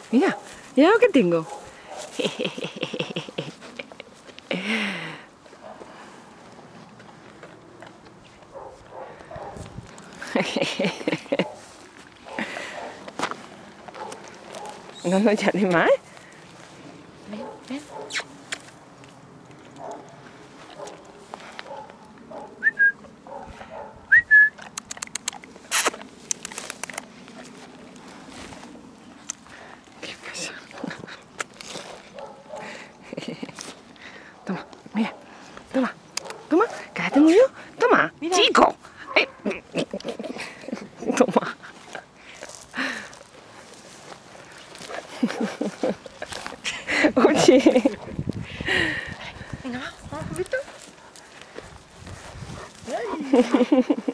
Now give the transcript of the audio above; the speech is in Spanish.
Mira, mira lo que tengo. No, no, ya ni más. Ven, ven. ¿Qué pasa? Toma, mira. Toma, toma. Que la tengo yo. Toma, mira. Chico. Toma. Oye. Venga, vamos, Víctor.